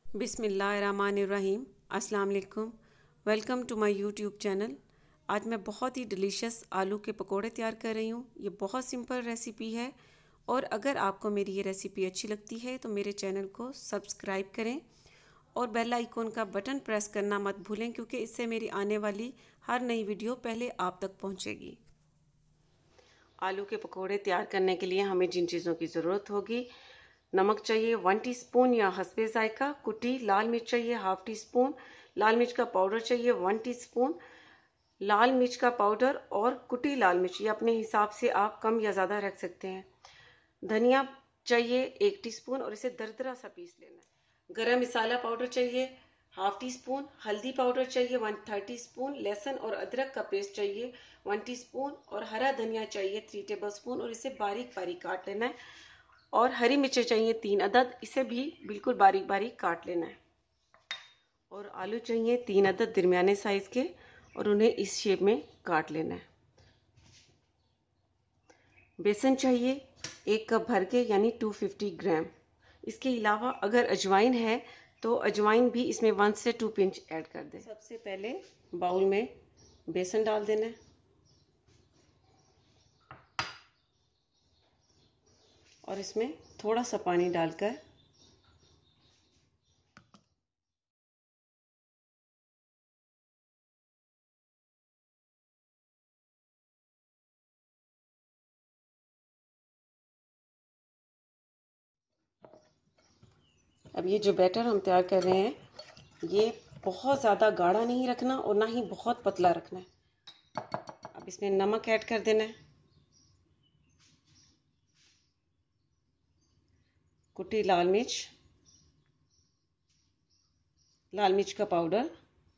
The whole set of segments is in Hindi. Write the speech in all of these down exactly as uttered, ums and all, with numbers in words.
बिस्मिल्लाहिर्रहमानिर्रहीम। अस्सलाम वालेकुम। Welcome to my YouTube channel. आज मैं बहुत ही डिलीशियस आलू के पकोड़े तैयार कर रही हूँ। ये बहुत सिंपल रेसिपी है और अगर आपको मेरी ये रेसिपी अच्छी लगती है तो मेरे चैनल को सब्सक्राइब करें और बेल आइकॉन का बटन प्रेस करना मत भूलें, क्योंकि इससे मेरी आने वाली हर नई वीडियो पहले आप तक पहुँचेगी। आलू के पकोड़े तैयार करने के लिए हमें जिन चीज़ों की ज़रूरत होगी: नमक चाहिए वन टीस्पून या हस्बे जायका, कुटी लाल मिर्च चाहिए हाफ टी स्पून, लाल मिर्च का पाउडर चाहिए वन टीस्पून, लाल मिर्च का पाउडर और कुटी लाल मिर्च ये अपने हिसाब से आप कम या ज़्यादा रख सकते हैं। धनिया चाहिए एक टीस्पून और इसे दरदरा सा पीस लेना है। गरम मसाला पाउडर चाहिए हाफ टी स्पून, हल्दी पाउडर चाहिए वन थर्ड टी स्पून, लहसुन और अदरक का पेस्ट चाहिए वन टीस्पून और हरा धनिया चाहिए थ्री टेबल स्पून और इसे बारीक बारीक काट लेना है। और हरी मिर्चें चाहिए तीन अदद, इसे भी बिल्कुल बारीक बारीक काट लेना है। और आलू चाहिए तीन अदद दरमियाने साइज के और उन्हें इस शेप में काट लेना है। बेसन चाहिए एक कप भर के यानी टू फिफ्टी ग्राम। इसके अलावा अगर अजवाइन है तो अजवाइन भी इसमें वन से टू पिंच ऐड कर दें। सबसे पहले बाउल में बेसन डाल देना है और इसमें थोड़ा सा पानी डालकर अब ये जो बैटर हम तैयार कर रहे हैं ये बहुत ज़्यादा गाढ़ा नहीं रखना और ना ही बहुत पतला रखना है। अब इसमें नमक ऐड कर देना है, कुटी लाल मिर्च, लाल मिर्च का पाउडर,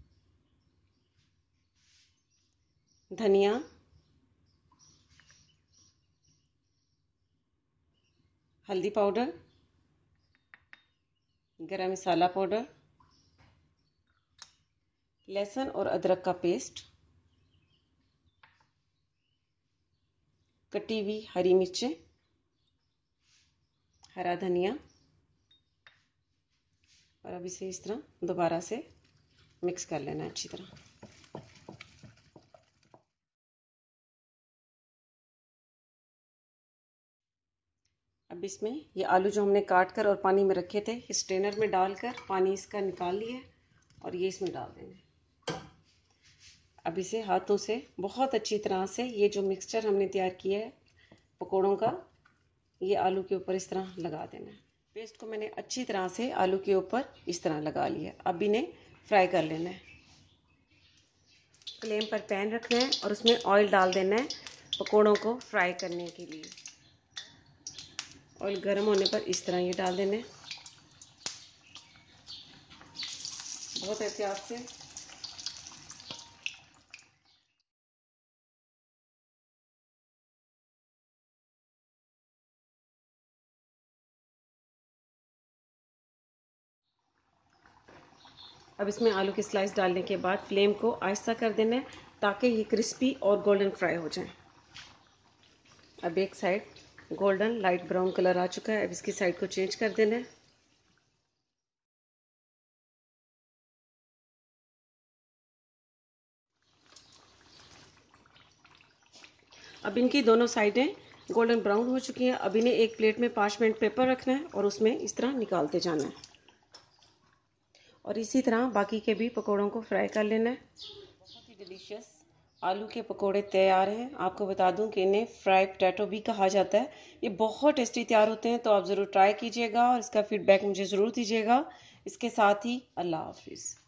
धनिया, हल्दी पाउडर, गरम मसाला पाउडर, लहसुन और अदरक का पेस्ट, कटी हुई हरी मिर्चें, हरा धनिया और अब इसे इस तरह दोबारा से मिक्स कर लेना है अच्छी तरह। अब इसमें ये आलू जो हमने काट कर और पानी में रखे थे इस स्ट्रेनर में डालकर पानी इसका निकाल लिया और ये इसमें डाल देंगे। अब इसे हाथों से बहुत अच्छी तरह से ये जो मिक्सचर हमने तैयार किया है पकोड़ों का ये आलू के ऊपर इस तरह लगा देना है। पेस्ट को मैंने अच्छी तरह से आलू के ऊपर इस तरह लगा लिया। अब इन्हें फ्राई कर लेना है। फ्लेम पर पैन रखना है और उसमें ऑयल डाल देना है पकोड़ों को फ्राई करने के लिए। ऑयल गर्म होने पर इस तरह ये डाल देना है बहुत एहतियात से। अब इसमें आलू की स्लाइस डालने के बाद फ्लेम को आहिस्ता कर देना है ताकि ये क्रिस्पी और गोल्डन फ्राई हो जाए। अब एक side golden light brown colour आ चुका है, अब इसकी साइड को चेंज कर देना है। अब इनकी दोनों साइडें गोल्डन ब्राउन हो चुकी हैं। अब इन्हें एक प्लेट में पाँच मिनट पेपर रखना है और उसमें इस तरह निकालते जाना है और इसी तरह बाकी के भी पकोड़ों को फ्राई कर लेना है। बहुत ही डिलीशियस आलू के पकोड़े तैयार हैं। आपको बता दूं कि इन्हें फ्राई पोटैटो भी कहा जाता है। ये बहुत टेस्टी तैयार होते हैं, तो आप ज़रूर ट्राई कीजिएगा और इसका फीडबैक मुझे ज़रूर दीजिएगा। इसके साथ ही अल्लाह हाफिज़।